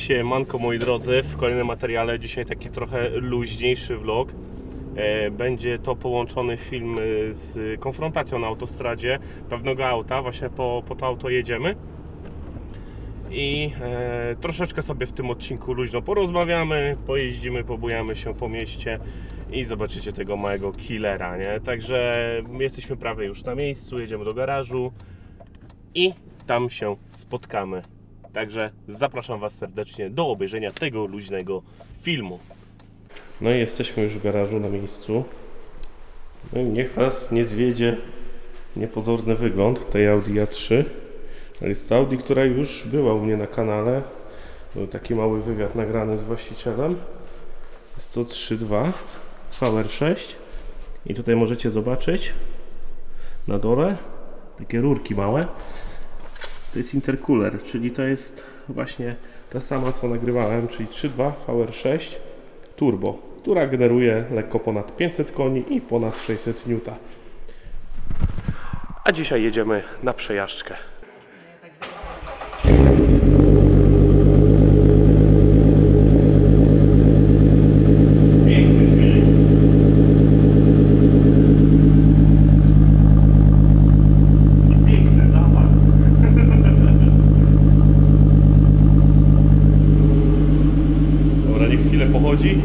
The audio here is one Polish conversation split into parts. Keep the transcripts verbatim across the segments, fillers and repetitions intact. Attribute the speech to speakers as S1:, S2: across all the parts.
S1: Siemanko moi drodzy, w kolejnym materiale. Dzisiaj taki trochę luźniejszy vlog. Będzie to połączony film z konfrontacją na autostradzie pewnego auta. Właśnie po, po to auto jedziemy i e, troszeczkę sobie w tym odcinku luźno porozmawiamy, pojeździmy, pobujamy się po mieście i zobaczycie tego małego killera, nie? Także jesteśmy prawie już na miejscu, jedziemy do garażu i tam się spotkamy. Także zapraszam Was serdecznie do obejrzenia tego luźnego filmu. No i jesteśmy już w garażu na miejscu. No i niech Was nie zwiedzie niepozorny wygląd tej Audi A trzy. Jest to Audi, która już była u mnie na kanale. Był taki mały wywiad nagrany z właścicielem. Jest to trzy dwa V R sześć. I tutaj możecie zobaczyć na dole takie rurki małe. To jest intercooler, czyli to jest właśnie ta sama co nagrywałem, czyli trzy dwa V R sześć Turbo, która generuje lekko ponad pięćset koni i ponad sześćset niuta. A dzisiaj jedziemy na przejażdżkę. Pochodzi.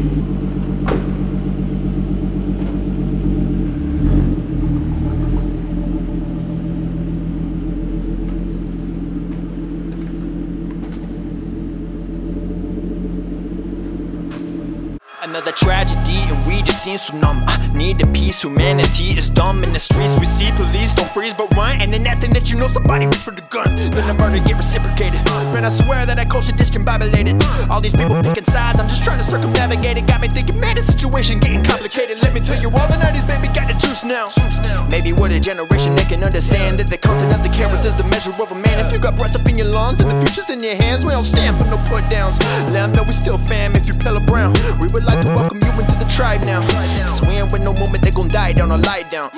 S2: Another tragedy and we just seem so numb. I need a peace, humanity is dumb. In the streets we see police don't freeze but run. And the next thing that you know somebody reach for the gun. Then the murder get reciprocated. Man, I swear that I culture discombobulated. All these people picking sides, I'm just trying to circumnavigate it. Got me thinking, man, the situation getting complicated. Let me tell you, all the nineties baby got the juice now. Maybe we're the generation that can understand that the content of the character's the measure of a man. If you got breath up in your lungs and the future's in your hands, we don't stand for no put downs. Let them know we still fam if you Pella Brown. We would like to welcome you into the tribe now. Cause we ain't with no moment they gon' die down or lie down.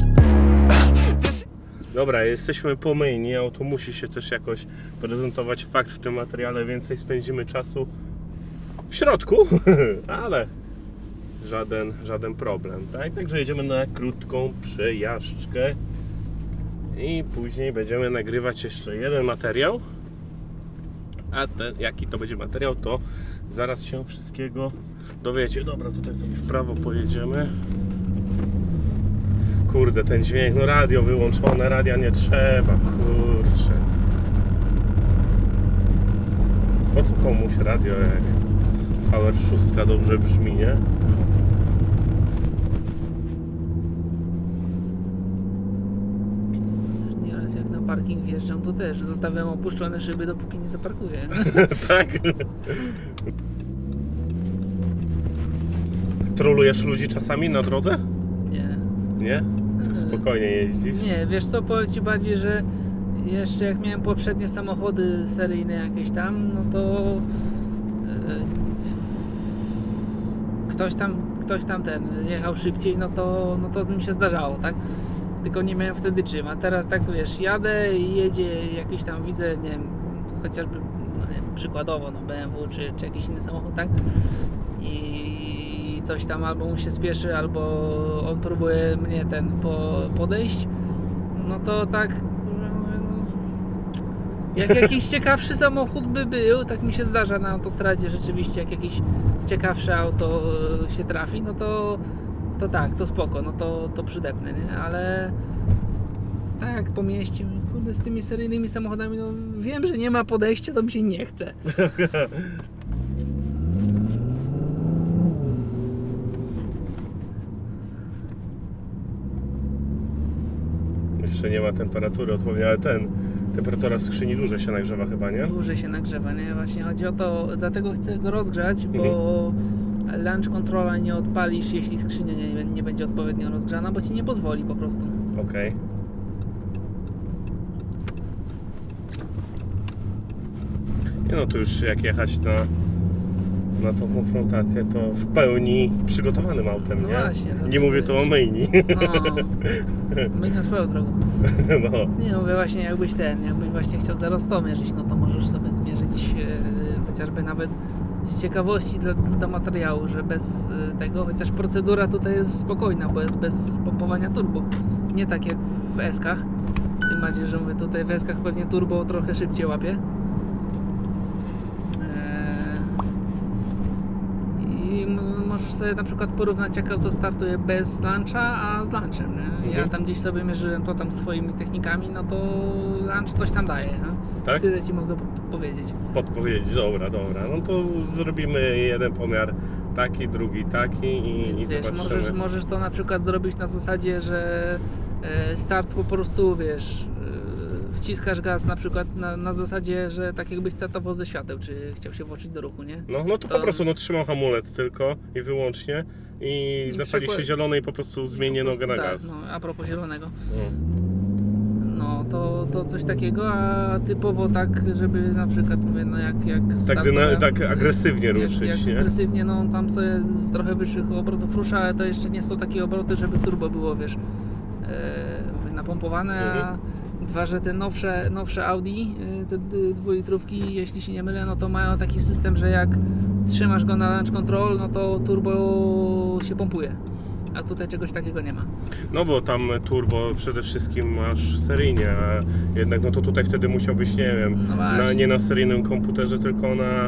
S1: Dobra, jesteśmy po myjni, auto musi się też jakoś prezentować. Fakt, w tym materiale więcej spędzimy czasu w środku, ale żaden, żaden problem, tak? Także jedziemy na krótką przejażdżkę i później będziemy nagrywać jeszcze jeden materiał. A ten, jaki to będzie materiał, to zaraz się wszystkiego dowiecie. Dobra, tutaj sobie w prawo pojedziemy. Kurde, ten dźwięk, no radio wyłączone, radia nie trzeba, kurczę. Po co komuś radio, jak V R sześć dobrze brzmi, nie?
S3: Nieraz jak na parking wjeżdżam, to też zostawiam opuszczone szyby, dopóki nie zaparkuję.
S1: Tak. Trolujesz ludzi czasami na drodze?
S3: Nie.
S1: Nie? Ty spokojnie jeździsz?
S3: Nie, wiesz co, powiem Ci bardziej, że jeszcze jak miałem poprzednie samochody seryjne jakieś tam, no to e, ktoś tam, ktoś tam ten jechał szybciej, no to, no to mi się zdarzało, tak? Tylko nie miałem wtedy czym, a teraz tak wiesz, jadę i jedzie jakiś tam, widzę, nie wiem, chociażby, no nie wiem, przykładowo, no B M W czy, czy jakiś inny samochód, tak? I coś tam albo mu się spieszy, albo on próbuje mnie ten po, podejść, no to tak no, jak jakiś ciekawszy samochód by był, tak mi się zdarza na autostradzie rzeczywiście, jak jakieś ciekawsze auto się trafi, no to to tak, to spoko, no to, to przydepnę, nie? Ale tak, po mieście, kurde, z tymi seryjnymi samochodami, no wiem, że nie ma podejścia, to mi się nie chce.
S1: Jeszcze nie ma temperatury odpowiedniej, ale ten temperatura w skrzyni dłużej się nagrzewa chyba, nie?
S3: Dłużej się nagrzewa, nie? Właśnie chodzi o to, dlatego chcę go rozgrzać, bo mhm. launch controla nie odpalisz, jeśli skrzynia nie, nie będzie odpowiednio rozgrzana, bo Ci nie pozwoli po prostu.
S1: Okej. Okay. Nie no, to już jak jechać na, na tą konfrontację, to w pełni przygotowanym autem,
S3: no
S1: nie?
S3: Właśnie, no
S1: nie mówię tu o myjni.
S3: No, myjnia swoją drogą. No. Nie mówię właśnie, jakbyś ten, jakbyś właśnie chciał za Rostomierzyć, no to możesz sobie zmierzyć chociażby nawet z ciekawości dla, do materiału, że bez y, tego, chociaż procedura tutaj jest spokojna, bo jest bez pompowania turbo. Nie tak jak w S-kach. Tym bardziej, że mówię, tutaj w S-kach pewnie turbo trochę szybciej łapie. Eee, I m- możesz sobie na przykład porównać, jak auto startuje bez launcha, a z launchem. Nie? Ja
S1: Mhm.
S3: tam gdzieś sobie mierzyłem to tam swoimi technikami, no to launch coś tam daje. No?
S1: Tak?
S3: Tyle ci mogę po- powiedzieć.
S1: Podpowiedzieć, dobra, dobra. No to zrobimy jeden pomiar taki, drugi taki i, i
S3: Więc wiesz,
S1: zobaczymy.
S3: możesz, możesz to na przykład zrobić na zasadzie, że e, start po prostu, wiesz, e, wciskasz gaz na przykład na, na zasadzie, że tak jakbyś startował ze świateł, czy chciał się włączyć do ruchu, nie?
S1: No, no to,
S3: To-
S1: po prostu no, trzymam hamulec tylko i wyłącznie i,
S3: I
S1: zapali
S3: przekład-
S1: się zielony i po prostu zmienię
S3: Po
S1: nogę na
S3: prostu,
S1: gaz.
S3: Tak, no, a propos zielonego.
S1: No.
S3: No, to, to coś takiego, a typowo tak, żeby na przykład, mówię, no jak... jak
S1: Tak, dyna-
S3: startowałem,
S1: tak agresywnie
S3: jak,
S1: ruszyć,
S3: jak
S1: nie?
S3: agresywnie, no tam sobie z trochę wyższych obrotów rusza, ale to jeszcze nie są takie obroty, żeby turbo było, wiesz, e, mówię, napompowane, a
S1: Mhm.
S3: dwa, że te nowsze, nowsze Audi, e, te d- dwulitrówki, jeśli się nie mylę, no to mają taki system, że jak trzymasz go na launch control, no to turbo się pompuje. A tutaj czegoś takiego nie ma.
S1: No bo tam turbo przede wszystkim masz seryjnie, a jednak no to tutaj wtedy musiałbyś, nie wiem,
S3: No
S1: na,
S3: właśnie.
S1: nie na seryjnym komputerze, tylko na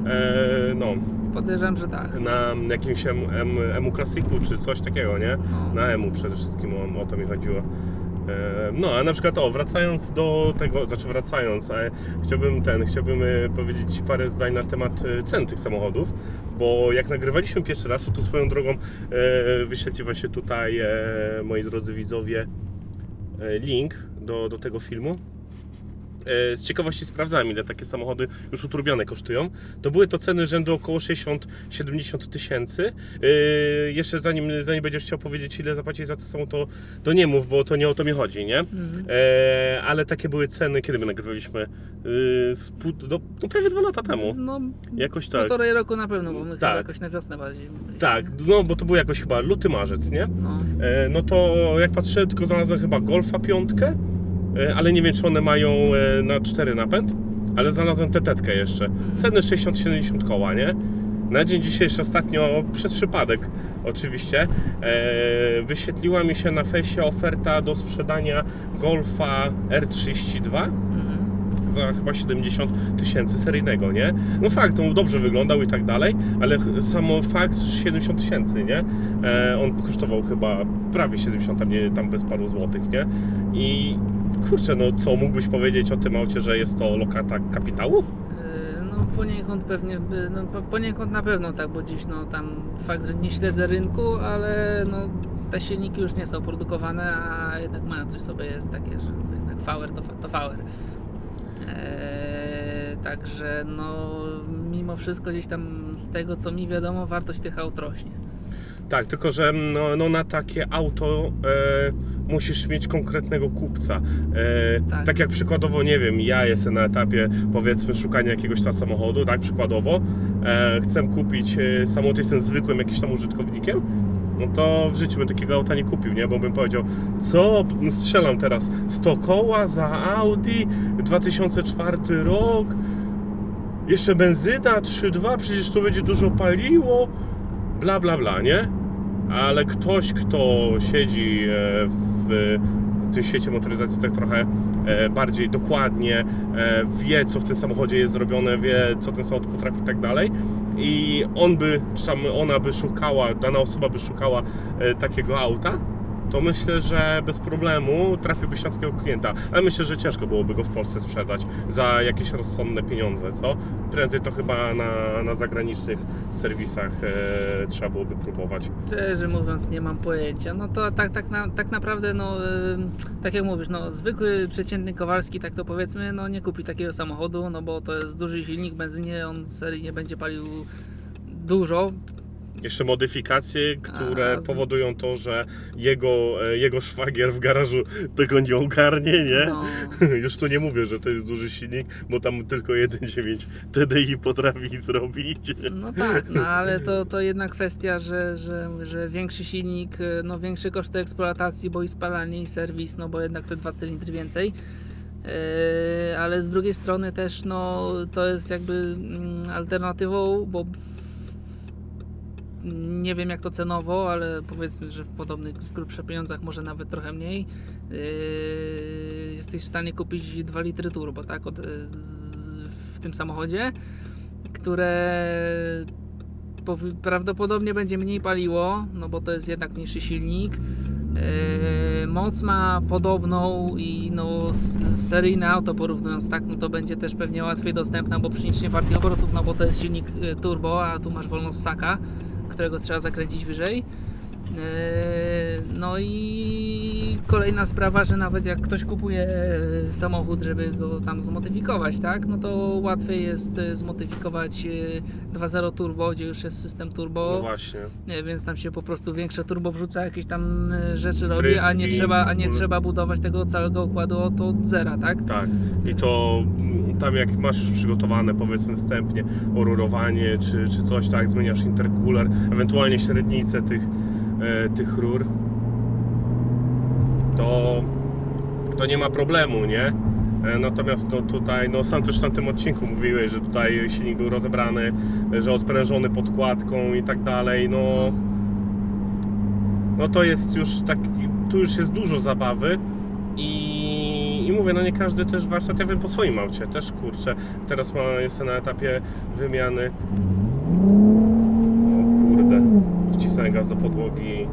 S1: e, no,
S3: Podejrzewam, że tak.
S1: na jakimś em, em, emu Classicu czy coś takiego, nie?
S3: No.
S1: Na emu przede wszystkim o, o to mi chodziło. E, No, a na przykład o, wracając do tego, znaczy wracając, ale chciałbym ten, chciałbym e, powiedzieć parę zdań na temat e, cen tych samochodów, bo jak nagrywaliśmy pierwszy raz, to tu swoją drogą e, wyświetliła się tutaj, e, moi drodzy widzowie, e, link do, do tego filmu. E, Z ciekawości sprawdzałem, ile takie samochody już uturbione kosztują. To były to ceny rzędu około sześćdziesiąt do siedemdziesięciu tysięcy. E, Jeszcze zanim, zanim będziesz chciał powiedzieć, ile zapłacić za to samo, to, to nie mów, bo to nie o to mi chodzi, nie?
S3: Mhm.
S1: E, ale takie były ceny, kiedy my nagrywaliśmy? E, z pół, do, no prawie dwa lata temu.
S3: No,
S1: Jakoś
S3: z
S1: tak.
S3: półtorej roku na pewno, bo my chyba
S1: Tak.
S3: jakoś na wiosnę bardziej.
S1: Tak, no bo to był jakoś chyba luty, marzec, nie?
S3: No.
S1: E, No to jak patrzyłem, tylko znalazłem chyba Golfa piątkę, e, ale nie wiem, czy one mają e, na cztery napęd, ale znalazłem tetetkę jeszcze. Ceny sześćdziesiąt do siedemdziesięciu koła, nie? Na dzień dzisiejszy ostatnio, przez przypadek oczywiście, e, wyświetliła mi się na fejsie oferta do sprzedania Golfa R trzydzieści dwa
S3: Mhm.
S1: za chyba siedemdziesiąt tysięcy seryjnego, nie? No fakt, on dobrze wyglądał i tak dalej, ale ch- samo fakt, że siedemdziesiąt tysięcy, nie? E, on kosztował chyba prawie siedemdziesiąt, tam, nie, tam bez paru złotych, nie? I kurczę, no co mógłbyś powiedzieć o tym aucie, że jest to lokata kapitału?
S3: Yy, No poniekąd pewnie, by- no, po- poniekąd na pewno tak, bo dziś no tam fakt, że nie śledzę rynku, ale no te silniki już nie są produkowane, a jednak mają coś sobie, jest takie, że jednak Fauer to, fa- to Fauer. Eee, także no mimo wszystko gdzieś tam z tego co mi wiadomo, wartość tych aut rośnie.
S1: Tak, tylko że no, no na takie auto e, musisz mieć konkretnego kupca. E, tak.
S3: Tak.
S1: jak przykładowo, nie wiem, ja jestem na etapie powiedzmy szukania jakiegoś tam samochodu, tak przykładowo, e, chcę kupić e, samochód, jestem zwykłym jakimś tam użytkownikiem, no to w życiu bym takiego auta nie kupił, nie? Bo bym powiedział, co, no strzelam teraz, sto koła za Audi, dwa tysiące czwarty rok, jeszcze benzyna trzy dwa, przecież to będzie dużo paliło, bla bla bla, nie? Ale ktoś, kto siedzi e, w tym świecie motoryzacji tak trochę e, bardziej dokładnie, e, wie, co w tym samochodzie jest zrobione, wie, co ten samochód potrafi i tak dalej, i on by, czy tam ona by szukała, dana osoba by szukała e, takiego auta, to myślę, że bez problemu trafiłbyś na takiego klienta. Ale myślę, że ciężko byłoby go w Polsce sprzedać za jakieś rozsądne pieniądze, co? Prędzej to chyba na, na zagranicznych serwisach e, trzeba byłoby próbować.
S3: Szczerze mówiąc nie mam pojęcia, no to tak, tak, na, tak naprawdę no yy, tak jak mówisz, no zwykły przeciętny Kowalski, tak to powiedzmy, no nie kupi takiego samochodu, no bo to jest duży silnik w benzynie, on seryjnie będzie palił dużo.
S1: Jeszcze modyfikacje, które
S3: A, z-
S1: powodują to, że jego, e, jego szwagier w garażu tego nie ogarnie, nie?
S3: No,
S1: Już tu nie mówię, że to jest duży silnik, bo tam tylko jeden przecinek dziewięć T D I potrafi zrobić.
S3: no tak, no ale to, to jedna kwestia, że, że, że większy silnik, no większe koszty eksploatacji, bo i spalanie, i serwis, no bo jednak te dwa cylindry więcej. Yy, ale z drugiej strony też no, to jest jakby mm, alternatywą, bo nie wiem jak to cenowo, ale powiedzmy, że w podobnych z grubszych pieniądzach, może nawet trochę mniej, yy, jesteś w stanie kupić dwa litry turbo, tak, od, z, w tym samochodzie, które powi- prawdopodobnie będzie mniej paliło, no bo to jest jednak mniejszy silnik. Yy, moc ma podobną i no s- seryjne auto porównując, tak, no to będzie też pewnie łatwiej dostępna, bo przy partii obrotów, no bo to jest silnik y, turbo, a tu masz wolną ssaka, którego trzeba zakręcić wyżej. Yy, no i kolejna sprawa, że nawet jak ktoś kupuje samochód, żeby go tam zmodyfikować, tak, no to łatwiej jest zmodyfikować dwa zero turbo, gdzie już jest system turbo.
S1: No właśnie.
S3: Nie, więc tam się po prostu większe turbo wrzuca, jakieś tam rzeczy robi,
S1: Wtryski,
S3: a nie trzeba, a nie
S1: w ogóle.
S3: trzeba budować tego całego układu od, od zera, tak?
S1: Tak. I to tam jak masz już przygotowane powiedzmy wstępnie orurowanie czy, czy coś, tak, zmieniasz intercooler, ewentualnie średnicę tych, e, tych rur, to, to nie ma problemu, nie? E, Natomiast no tutaj, no sam też w tamtym odcinku mówiłeś, że tutaj silnik był rozebrany, że odprężony podkładką i tak dalej, no no to jest już taki, tu już jest dużo zabawy i, i mówię, no nie każdy też warsztat, ja wiem po swoim aucie też, kurczę, teraz ma, jestem na etapie wymiany, o kurde, wcisnąłem gaz do podłogi,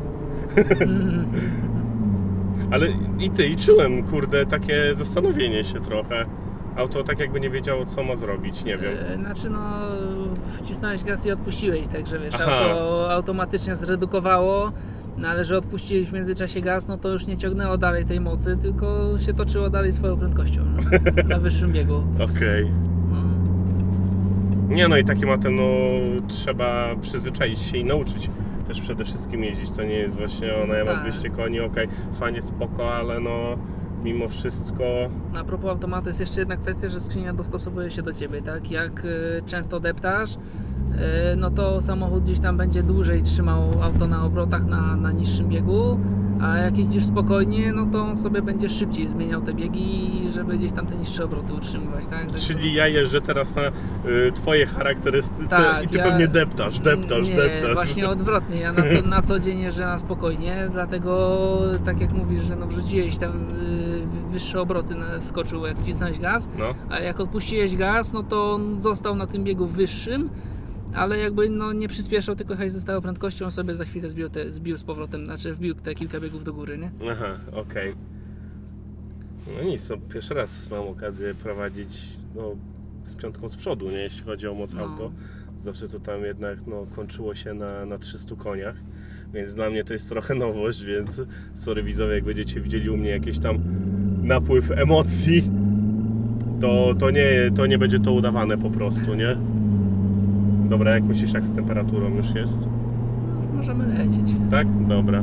S1: ale i ty, i czułem, kurde, takie zastanowienie się trochę. Auto tak jakby nie wiedziało, co ma zrobić, nie wiem.
S3: E, Znaczy no, wcisnąłeś gaz i odpuściłeś, także wiesz,
S1: Aha.
S3: auto automatycznie zredukowało, no ale że odpuściłeś w międzyczasie gaz, no to już nie ciągnęło dalej tej mocy, tylko się toczyło dalej swoją prędkością, no, na wyższym biegu.
S1: Okej.
S3: No.
S1: Nie no i takim autem, no trzeba przyzwyczaić się i nauczyć też przede wszystkim jeździć, to nie jest właśnie, ona ja mam
S3: tak.
S1: dwieście koni, okej, fajnie, spoko, ale no mimo wszystko,
S3: A propos automatu jest jeszcze jedna kwestia, że skrzynia dostosowuje się do Ciebie, tak? Jak y, często deptasz, y, no to samochód gdzieś tam będzie dłużej trzymał auto na obrotach na, na niższym biegu, a jak jeździsz spokojnie, no to on sobie będzie szybciej zmieniał te biegi, żeby gdzieś tam te niższe obroty utrzymywać, tak? Że
S1: czyli ja jeżdżę teraz na y, twoje charakterystyce
S3: Tak,
S1: i ty
S3: ja-
S1: pewnie deptasz, deptasz,
S3: nie,
S1: deptasz.
S3: właśnie odwrotnie, ja na co, na co dzień jeżdżę na spokojnie, dlatego tak jak mówisz, że no wrzuciłeś tam y, wyższe obroty, na, wskoczył jak wcisnąłeś gaz,
S1: No,
S3: a jak odpuściłeś gaz, no to on został na tym biegu wyższym, ale jakby no nie przyspieszał, tylko jechałeś ze stałą prędkością, on sobie za chwilę zbił, te, zbił z powrotem, znaczy wbił te kilka biegów do góry, nie?
S1: aha, okej. No nic, no, pierwszy raz mam okazję prowadzić no, z piątką z przodu, nie, jeśli chodzi o moc
S3: No.
S1: auto. Zawsze to tam jednak no, kończyło się na, na trzystu koniach, więc dla mnie to jest trochę nowość, więc sorry widzowie, jak będziecie widzieli u mnie jakiś tam napływ emocji, to, to, nie, to nie będzie to udawane po prostu, nie? Dobra, jak myślisz, jak z temperaturą już jest?
S3: Możemy lecieć.
S1: Tak? Dobra.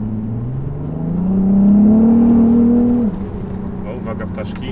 S1: O, uwaga, ptaszki.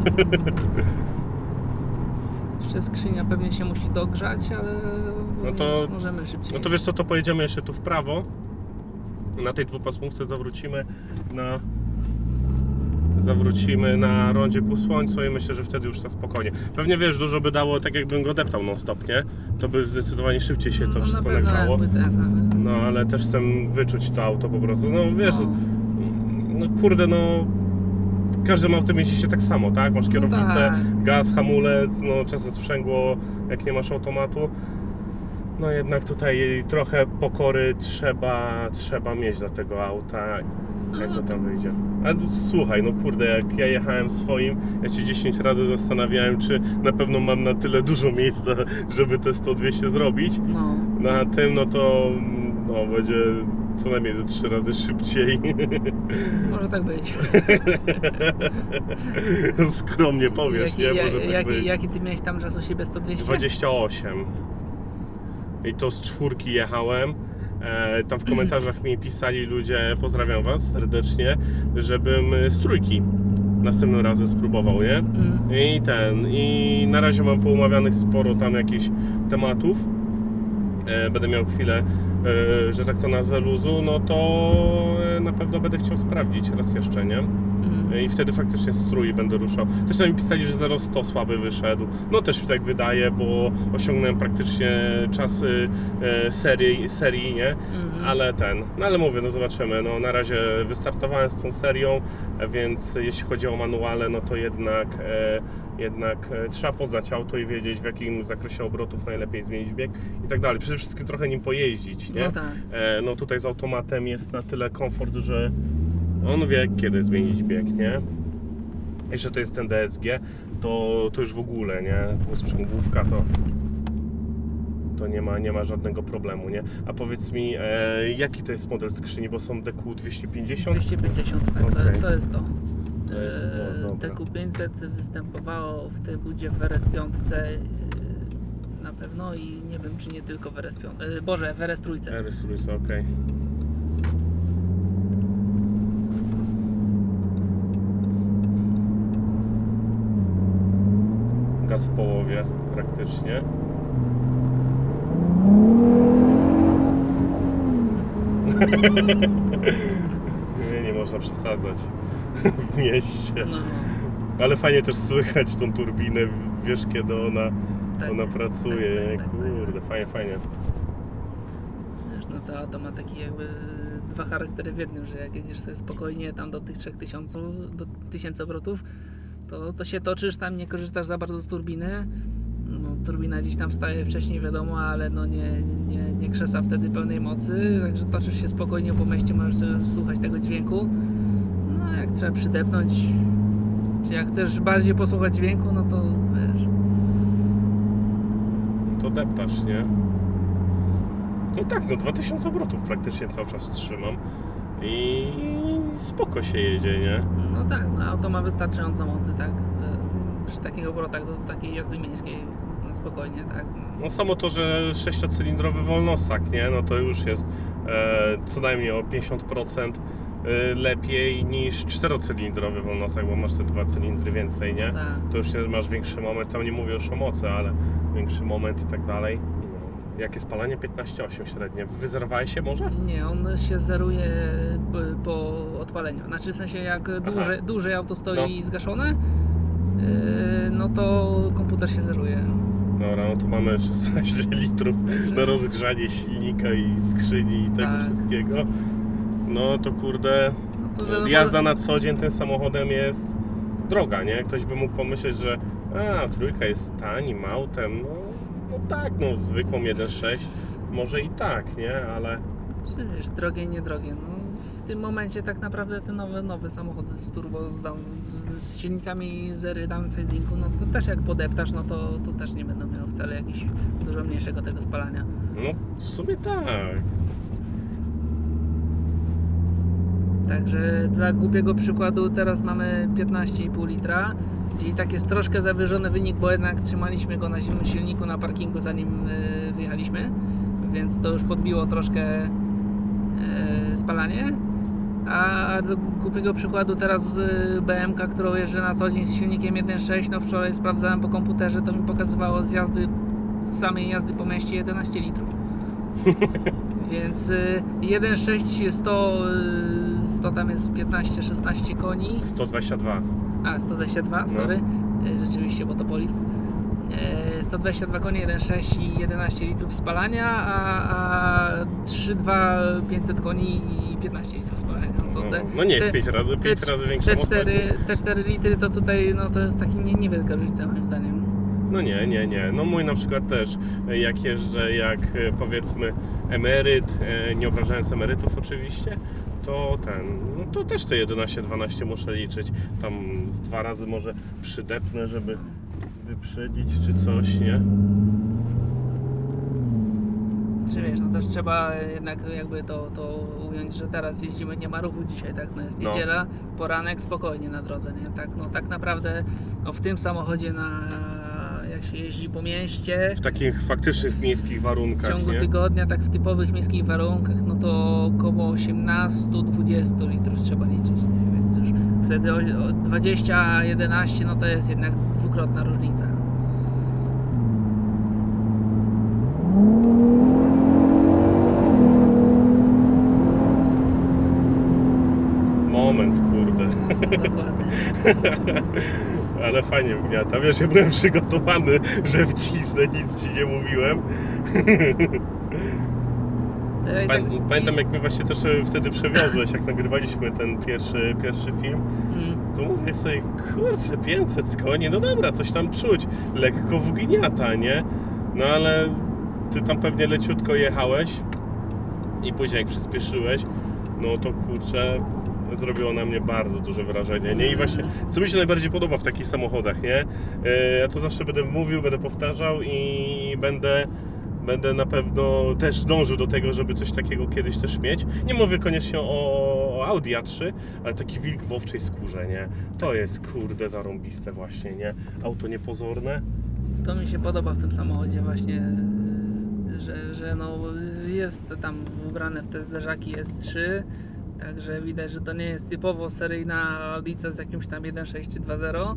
S3: Jeszcze skrzynia pewnie się musi dogrzać, ale
S1: No to-
S3: już możemy szybciej.
S1: No to wiesz co, to pojedziemy jeszcze tu w prawo. Na tej dwupasmówce zawrócimy na zawrócimy na rondzie ku słońcu i myślę, że wtedy już to spokojnie. Pewnie wiesz, dużo by dało, tak jakbym go deptał non stop, nie? To by zdecydowanie szybciej się to
S3: no,
S1: wszystko
S3: na pewno
S1: nagrało.
S3: jakby ten,
S1: No ale też chcę wyczuć to auto po prostu. No wiesz,
S3: no.
S1: no kurde, no każdym autem jeździ się tak samo, tak? Masz kierownicę,
S3: tak.
S1: gaz, hamulec, no czasem sprzęgło, jak nie masz automatu. No jednak tutaj trochę pokory trzeba, trzeba mieć dla tego auta, jak to tam wyjdzie. Ale słuchaj, no kurde, jak ja jechałem swoim, ja się dziesięć razy zastanawiałem, czy na pewno mam na tyle dużo miejsca, żeby te sto dwieście zrobić.
S3: No.
S1: Na tym, no to no, będzie co najmniej ze trzy razy szybciej.
S3: Może tak być.
S1: Skromnie powiesz,
S3: jaki,
S1: nie?
S3: ja-
S1: Może tak
S3: jaki,
S1: być.
S3: jaki ty miałeś tam czas u siebie? sto dwieście?
S1: dwadzieścia osiem. I to z czwórki jechałem. E, tam w komentarzach mi pisali ludzie, pozdrawiam was serdecznie, żebym z trójki następnym razem spróbował, nie?
S3: Mm.
S1: I ten, i na razie mam poumawianych sporo tam jakichś tematów. E, będę miał chwilę, e, że tak to nazwę, luzu, no to e, na pewno będę chciał sprawdzić raz jeszcze, nie?
S3: Mhm.
S1: i wtedy faktycznie strój będę ruszał. Też tam mi pisali, że zero sto słaby wyszedł. No też mi tak wydaje, bo osiągnąłem praktycznie czasy e, serii, serii, nie?
S3: Mhm.
S1: Ale ten, no ale mówię, no zobaczymy. No na razie wystartowałem z tą serią, więc jeśli chodzi o manuale, no to jednak, e, jednak e, trzeba poznać auto i wiedzieć, w jakim zakresie obrotów najlepiej zmienić bieg i tak dalej. Przede wszystkim trochę nim pojeździć, nie?
S3: No tak.
S1: E, no tutaj z automatem jest na tyle komfort, że on wie, kiedy zmienić bieg, nie? Jeszcze to jest ten D S G, to, to już w ogóle, nie? Półsprzęgłówka to to nie ma, nie ma żadnego problemu, nie? A powiedz mi, e, jaki to jest model skrzyni, bo są D Q dwieście pięćdziesiąt?
S3: dwieście pięćdziesiąt, tak,
S1: Okej.
S3: to, to jest to.
S1: To jest to,
S3: E,
S1: dobra.
S3: D Q pięćset występowało w tej budzie w R S pięć e, na pewno i nie wiem, czy nie tylko w R S pięć, e, Boże, w R S trzy.
S1: R S trzy, okej. Gaz w połowie praktycznie. Nie, nie można przesadzać w mieście.
S3: No,
S1: Ale fajnie też słychać tą turbinę, wiesz kiedy ona,
S3: tak,
S1: ona pracuje.
S3: tak, tak, tak,
S1: Kurde, fajnie, fajnie.
S3: Wiesz, no to auto ma takie jakby dwa charaktery w jednym, że jak jedziesz sobie spokojnie tam do tych trzech tysięcy, do tysięcy obrotów, to, to się toczysz, tam nie korzystasz za bardzo z turbiny. No, turbina gdzieś tam wstaje wcześniej, wiadomo, ale no nie, nie, nie krzesa wtedy pełnej mocy, także toczysz się spokojnie po mieście, możesz sobie słuchać tego dźwięku. No jak trzeba przydepnąć, czy jak chcesz bardziej posłuchać dźwięku, no to wiesz.
S1: To deptasz, nie? No tak, no dwa tysiące obrotów praktycznie cały czas trzymam i spoko się jedzie, nie?
S3: No tak, no auto ma wystarczająco mocy, tak, przy takich obrotach do takiej jazdy miejskiej, no spokojnie, tak.
S1: No samo to, że sześciocylindrowy wolnostak, nie? No to już jest e, co najmniej o pięćdziesiąt procent e, lepiej niż czterocylindrowy wolnostak, bo masz te dwa cylindry więcej, nie?
S3: Tak.
S1: To już jest, masz większy moment, tam nie mówię już o mocy, ale większy moment i tak dalej. Jakie spalanie? piętnaście osiem średnie. Wyzerowałeś się może?
S3: Nie, on się zeruje p- po odpaleniu. Znaczy w sensie jak dłużej, dłużej auto stoi
S1: No.
S3: zgaszone, yy, no to komputer się zeruje.
S1: Dobra, no tu mamy szesnaście litrów na rozgrzanie silnika i skrzyni i tego
S3: Tak.
S1: wszystkiego. No to kurde,
S3: No to wiadomo,
S1: jazda na co dzień tym samochodem jest droga, nie? Ktoś by mógł pomyśleć, że a, trójka jest tanim autem, no, no tak, no zwykłą jeden sześć, może i tak, nie? Ale
S3: czy wiesz, drogie, niedrogie. No, w tym momencie tak naprawdę te nowe, nowe samochody z turbo, z, down- z, z silnikami zery downsizingu, no to też jak podeptasz, no to, to też nie będą miały wcale jakiegoś dużo mniejszego tego spalania.
S1: no w sumie tak.
S3: Także dla głupiego przykładu teraz mamy piętnaście i pół litra, czyli tak jest troszkę zawyżony wynik, bo jednak trzymaliśmy go na zimnym silniku na parkingu zanim y, wyjechaliśmy, więc to już podbiło troszkę y, spalanie. A dla głupiego przykładu teraz y, B M K, którą jeżdżę na co dzień z silnikiem jeden sześć, no wczoraj sprawdzałem po komputerze, to mi pokazywało z jazdy, z samej jazdy po mieście jedenaście litrów. Więc y, jeden sześć sto, y, sto tam jest piętnaście szesnaście koni,
S1: sto dwadzieścia dwa.
S3: a sto dwadzieścia dwa,
S1: No.
S3: sorry, y, rzeczywiście, bo to polift. Y, sto dwadzieścia dwa konie, jeden sześć i jedenaście litrów spalania, a, a trzy dwa pięćset koni i piętnaście litrów spalania. No, to
S1: No,
S3: te,
S1: no nie jest
S3: te-
S1: pięć razy, pięć
S3: te,
S1: razy większa
S3: te,
S1: moc.
S3: cztery, te cztery litry to tutaj no, to jest taki nie, niewielka różnica moim zdaniem.
S1: No nie, nie, nie. No mój na przykład też, jak jeżdżę jak e, powiedzmy emeryt, e, nie obrażając emerytów oczywiście, to ten, no to też te jedenaście dwanaście muszę liczyć. Tam z dwa razy może przydepnę, żeby wyprzedzić czy coś, nie?
S3: Czy wiesz, no też trzeba jednak jakby to, to ująć, że teraz jeździmy, nie ma ruchu dzisiaj, tak, no jest
S1: No.
S3: niedziela, poranek, spokojnie na drodze, nie, tak, no tak naprawdę no, w tym samochodzie na, jak się jeździ po mieście,
S1: W takich faktycznych miejskich
S3: w
S1: warunkach,
S3: ciągu
S1: nie?
S3: tygodnia, tak w typowych miejskich warunkach, no to około osiemnaście dwadzieścia litrów trzeba liczyć, nie? Więc już wtedy o, o dwadzieścia jedenaście, no to jest jednak dwukrotna różnica.
S1: Moment, kurde.
S3: Dokładnie.
S1: Ale fajnie wgniata. Wiesz, ja byłem przygotowany, że wcisnę, nic ci nie mówiłem.
S3: E, i
S1: Pamię-
S3: tak-
S1: Pamiętam, jak mnie właśnie też wtedy przewiozłeś, jak nagrywaliśmy ten pierwszy, pierwszy film.
S3: Mm.
S1: To mówię sobie, kurczę, pięćset koni, no dobra, coś tam czuć. Lekko wgniata, nie? No ale ty tam pewnie leciutko jechałeś i później jak przyspieszyłeś, no to kurczę, zrobiło na mnie bardzo duże wrażenie, nie? I właśnie, co mi się najbardziej podoba w takich samochodach, nie? Yy, Ja to zawsze będę mówił, będę powtarzał i będę Będę na pewno też dążył do tego, żeby coś takiego kiedyś też mieć. Nie mówię koniecznie o, o Audi A trzy, ale taki wilk w owczej skórze, nie? To jest kurde zarąbiste właśnie, nie? Auto niepozorne.
S3: To mi się podoba w tym samochodzie właśnie, e, że, że no jest tam ubrane w te zderzaki S trzy, także widać, że to nie jest typowo seryjna Audica z jakimś tam jeden sześć dwa zero.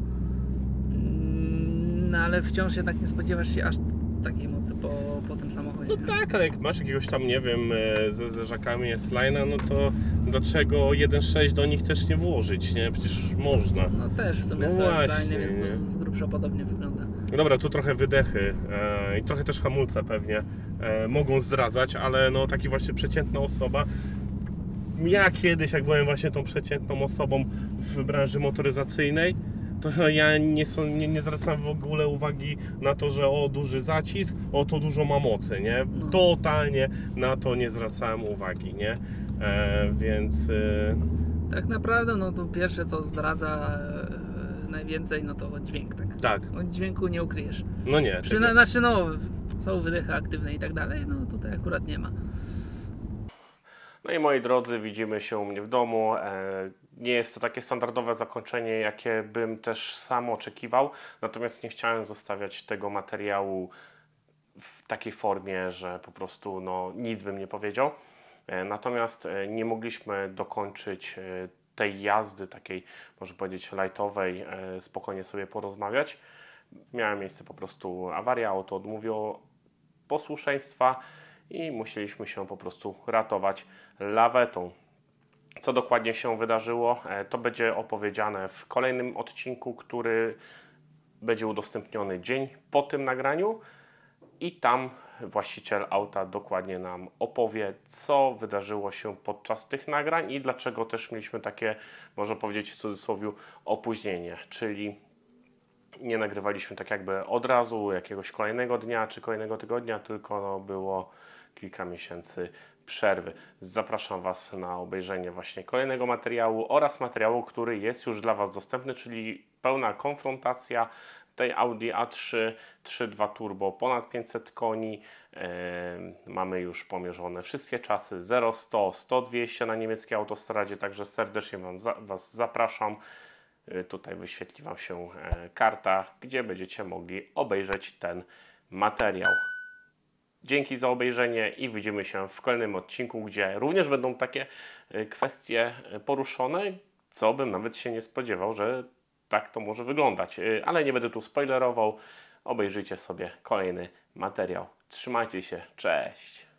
S3: Mm, No ale wciąż jednak nie spodziewasz się aż takiej mocy po, po tym samochodzie.
S1: No tak, ale jak masz jakiegoś tam, nie wiem, e, ze zderzakami S-Line'a, no to dlaczego jeden sześć do nich też nie włożyć, nie? Przecież można.
S3: No też w sumie
S1: No
S3: są
S1: właśnie,
S3: S-Line, więc
S1: nie?
S3: to z grubsza podobnie wygląda.
S1: No dobra, tu trochę wydechy e, i trochę też hamulce pewnie e, mogą zdradzać, ale no taki właśnie przeciętna osoba. Ja kiedyś, jak byłem właśnie tą przeciętną osobą w branży motoryzacyjnej, to ja nie, są, nie, nie zwracałem w ogóle uwagi na to, że o duży zacisk, o to dużo ma mocy, nie?
S3: No.
S1: Totalnie na to nie zwracałem uwagi, nie? E, więc e,
S3: Tak naprawdę no to pierwsze co zdradza e, najwięcej no to dźwięk, tak?
S1: tak,
S3: Od dźwięku nie ukryjesz.
S1: no nie.
S3: Przy,
S1: tego-
S3: znaczy no są wydechy aktywne i tak dalej, no tutaj akurat nie ma.
S1: No i moi drodzy, widzimy się u mnie w domu. E, Nie jest to takie standardowe zakończenie, jakie bym też sam oczekiwał, natomiast nie chciałem zostawiać tego materiału w takiej formie, że po prostu no, nic bym nie powiedział. E, Natomiast e, nie mogliśmy dokończyć e, tej jazdy takiej, można powiedzieć, lightowej, e, spokojnie sobie porozmawiać. Miała miejsce po prostu awaria, auto odmówiło posłuszeństwa i musieliśmy się po prostu ratować lawetą. Co dokładnie się wydarzyło, e, to będzie opowiedziane w kolejnym odcinku, który będzie udostępniony dzień po tym nagraniu i tam właściciel auta dokładnie nam opowie, co wydarzyło się podczas tych nagrań i dlaczego też mieliśmy takie, można powiedzieć w cudzysłowie, opóźnienie, czyli nie nagrywaliśmy tak jakby od razu, jakiegoś kolejnego dnia czy kolejnego tygodnia, tylko no było kilka miesięcy przerwy. Zapraszam Was na obejrzenie właśnie kolejnego materiału oraz materiału, który jest już dla Was dostępny, czyli pełna konfrontacja tej Audi A trzy trzy przecinek dwa turbo, ponad pięćset koni. Yy, mamy już pomierzone wszystkie czasy zero sto, sto dwieście na niemieckiej autostradzie, także serdecznie Was, za, was zapraszam. Yy, tutaj wyświetli Wam się yy, karta, gdzie będziecie mogli obejrzeć ten materiał. Dzięki za obejrzenie i widzimy się w kolejnym odcinku, gdzie również będą takie kwestie poruszone, co bym nawet się nie spodziewał, że tak to może wyglądać. Ale nie będę tu spoilerował. Obejrzyjcie sobie kolejny materiał. Trzymajcie się. Cześć!